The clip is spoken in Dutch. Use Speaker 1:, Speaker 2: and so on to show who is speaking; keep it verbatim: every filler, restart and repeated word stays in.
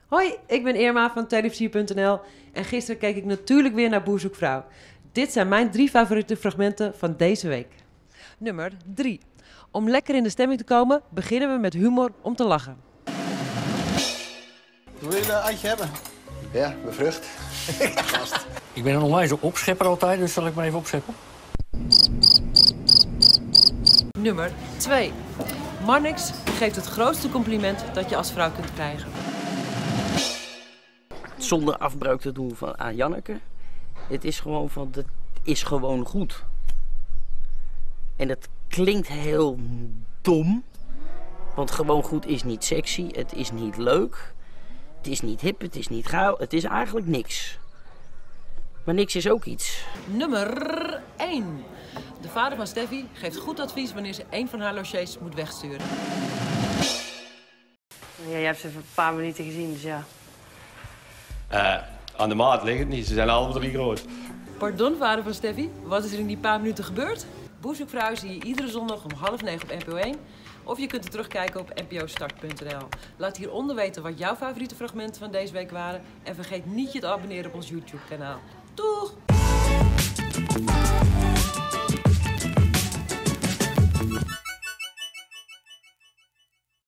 Speaker 1: Hoi, ik ben Irma van televisie punt n l en gisteren keek ik natuurlijk weer naar Boer zoekt vrouw. Dit zijn mijn drie favoriete fragmenten van deze week. Nummer drie. Om lekker in de stemming te komen, beginnen we met humor om te lachen.
Speaker 2: Wil je een eitje hebben?
Speaker 3: Ja, bevrucht.
Speaker 2: Gast.
Speaker 4: Ik ben een onwijze opschepper altijd, dus zal ik maar even opscheppen.
Speaker 1: Nummer twee. Marnix geeft het grootste compliment dat je als vrouw kunt krijgen.
Speaker 5: Zonder afbreuk te doen van, aan Janneke. Het is gewoon van, het is gewoon goed. En dat klinkt heel dom. Want gewoon goed is niet sexy, het is niet leuk. Het is niet hip, het is niet gauw, het is eigenlijk niks. Maar niks is ook iets.
Speaker 1: Nummer één. De vader van Steffi geeft goed advies wanneer ze een van haar logiers moet wegsturen.
Speaker 6: Ja, jij hebt ze een paar minuten gezien, dus ja.
Speaker 7: Uh, aan de maat ligt het niet, ze zijn alle drie groot.
Speaker 1: Pardon, vader van Steffi, wat is er in die paar minuten gebeurd? Boer zoekt vrouw zie je iedere zondag om half negen op N P O één. Of je kunt het terugkijken op n p o start punt n l. Laat hieronder weten wat jouw favoriete fragmenten van deze week waren. En vergeet niet je te abonneren op ons YouTube kanaal. Doeg!